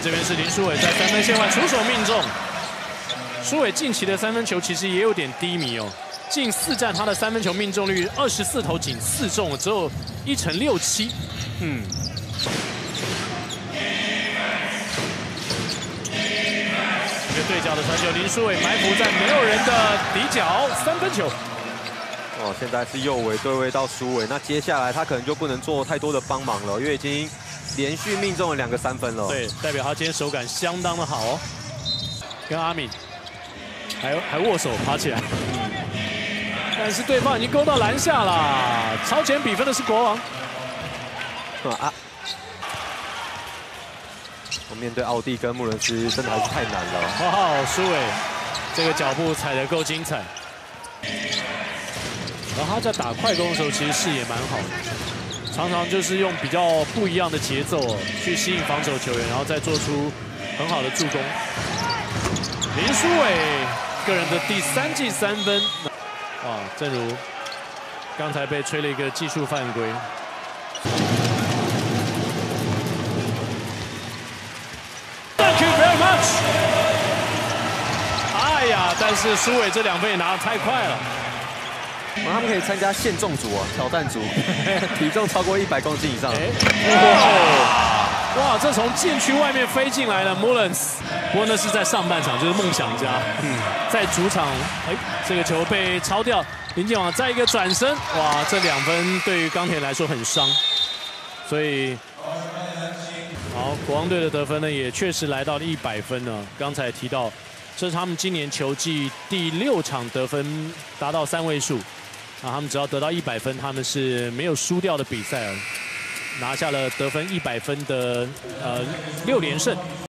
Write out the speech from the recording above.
这边是林书伟在3分线外出手命中。书伟近期的3分球其实也有点低迷哦，近4战他的3分球命中率24投仅4中，只有1成67。一个对角的传球，林书伟埋伏在没有人的底角3分球。 哦，现在是右尾对位到书伟，那接下来他可能就不能做太多的帮忙了，因为已经连续命中了2个3分了。 对，代表他今天手感相当的好哦。跟阿敏还握手爬起来，但是对方已经勾到篮下了，超前比分的是国王。 我面对奥蒂跟穆伦斯，真的还是太难了。 哇，书伟这个脚步踩得够精彩。然后他在打快攻的时候，其实视野蛮好的，常常就是用比较不一样的节奏去吸引防守球员，然后再做出很好的助攻。林书伟个人的第3季3分，哇，正如刚才被吹了一个技术犯规。Thank you very much。哎呀，但是书伟这2分也拿得太快了。 他们可以参加限重组啊，挑战组，体重超过100公斤以上。 哇，这从禁区外面飞进来的 Mullins， 不过那是在上半场，就是梦想家。在主场，这个球被抄掉，林建网再一个转身，哇，这2分对于钢铁来说很伤，所以，好，国王队的得分呢也确实来到了100分呢。刚才提到，这是他们今年球季第6场得分达到3位数。他们只要得到100分，他们是没有输掉的比赛，拿下了得分100分的6连胜。